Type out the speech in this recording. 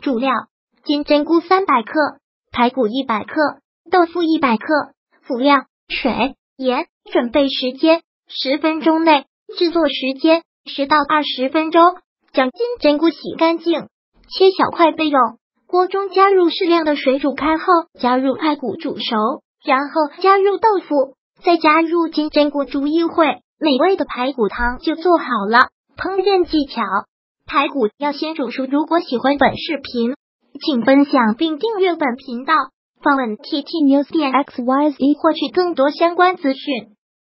主料：金针菇300克，排骨100克，豆腐100克。辅料：水、盐。准备时间10分钟内，制作时间10到20分钟。将金针菇洗干净，切小块备用。锅中加入适量的水煮开后，加入排骨煮熟，然后加入豆腐，再加入金针菇煮一会，美味的排骨汤就做好了。烹饪技巧：排骨要先煮熟。如果喜欢本视频，请分享并订阅本频道，访问 ttnews.xyz 获取更多相关资讯。